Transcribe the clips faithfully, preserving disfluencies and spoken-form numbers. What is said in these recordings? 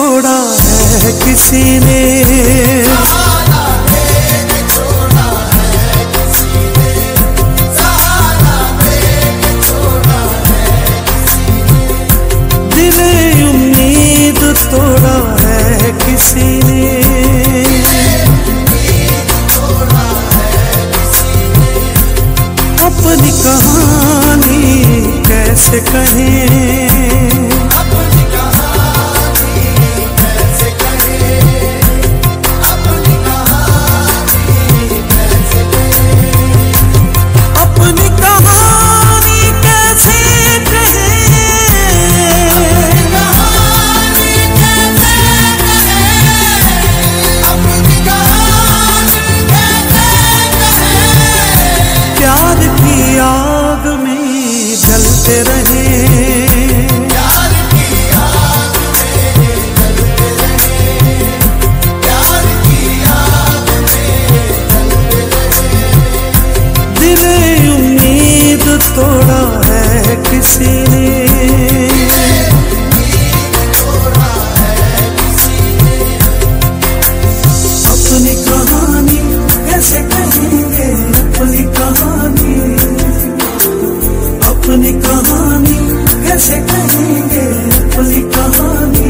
छोड़ा है किसी ने, सहारा देके छोड़ा है किसी ने, सहारा देके छोड़ा है किसी ने, दिले उम्मीद तोड़ा है किसी ने, छोड़ा है किसी ने। अपनी कहानी कैसे कहें, अपनी कहानी कैसे कहें, अपनी कहानी कैसे कहें, अपनी कहानी कैसे कहें, कहानी कैसे कहें, अपनी कहानी कैसे कहें। प्यार की आग में जलते रहे, प्यार की आग में जलते रहे, प्यार की आग में जलते रहे, दिले उम्मीद तोड़ा है किसी ने, छोड़ा है किसी ने। अपनी कहानी कैसे कहेंगे, अपनी कहानी, अपनी कहानी कैसे कहेंगे, अपनी कहानी,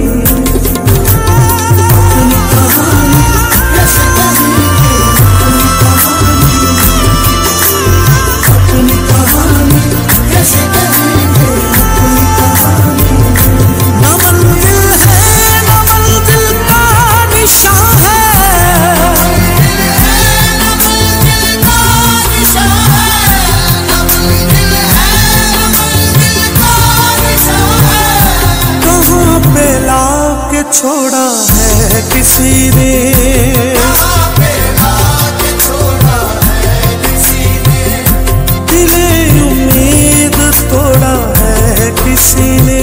अपनी कहानी कैसे कहेंगे, अपनी कहानी, अपनी कहानी कैसे कहेंगे, अपनी कहानी। न मंजिल है न मंजिल का निशान है, कहाँ पे लाके छोड़ा है किसी ने, कहाँ पे लाके छोड़ा है किसी ने, दिले उम्मीद तोड़ा है किसी ने,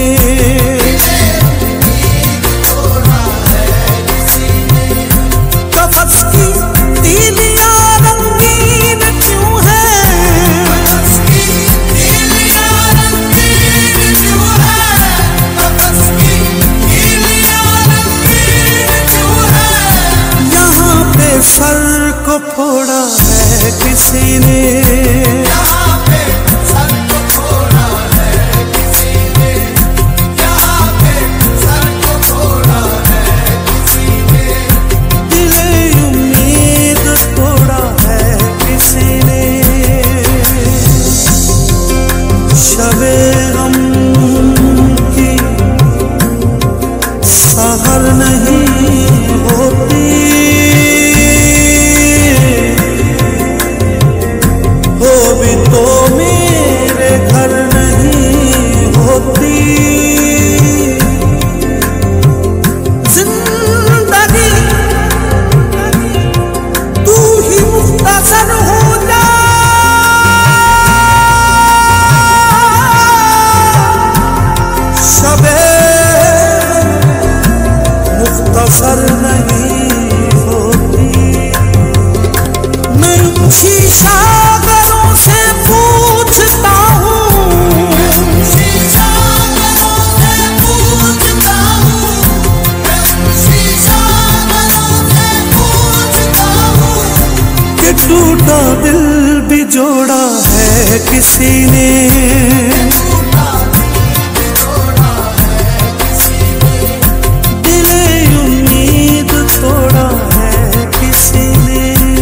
छोड़ा है किसी ने। कफस की तीलियां रंगीन क्यों है, उसकी तीलियां रंगीन क्यों है, उसकी तीलियां रंगीन क्यों है। यहाँ पे सर को फोड़ा है किसी ने, यहाँ पे सर को फोड़ा है किसी ने, यहाँ पे सर को फोड़ा है किसी ने, दिले उम्मीद तोड़ा है किसी ने। शबे गम की सहर नहीं होती, हो भी तो मेरे घर नहीं होती, जिंदगी तू ही मुख्तसर हो जा, शबे मुख्तसर नहीं होती। मैं शीशा घरों से पूछता हूँ, शीशा घरों से पूछता हूँ, शीशा घरों से पूछता हूँ, कि टूटा दिल भी जोड़ा है किसी ने, टूटा दिल जोड़ा है किसी ने, दिले उम्मीद तोड़ा है किसी ने,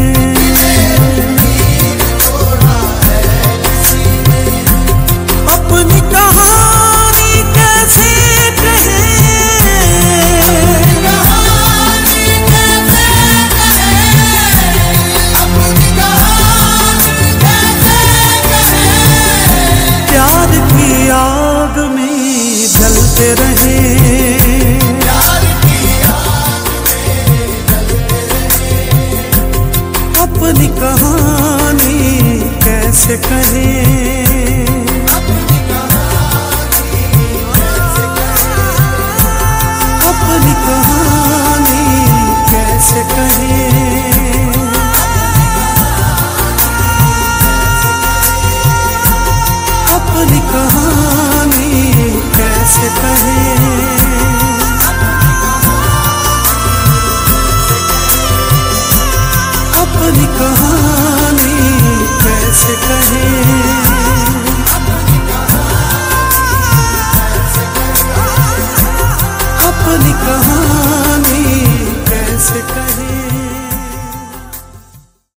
छोड़ा है किसी ने। अपनी कहानी कैसे कहें, कहानी कैसे कहें, अपनी कहानी कैसे कहें। प्यार की आग में जलते रहे, प्यार की आग में जलते रहे, अपनी कहानी कैसे कहें,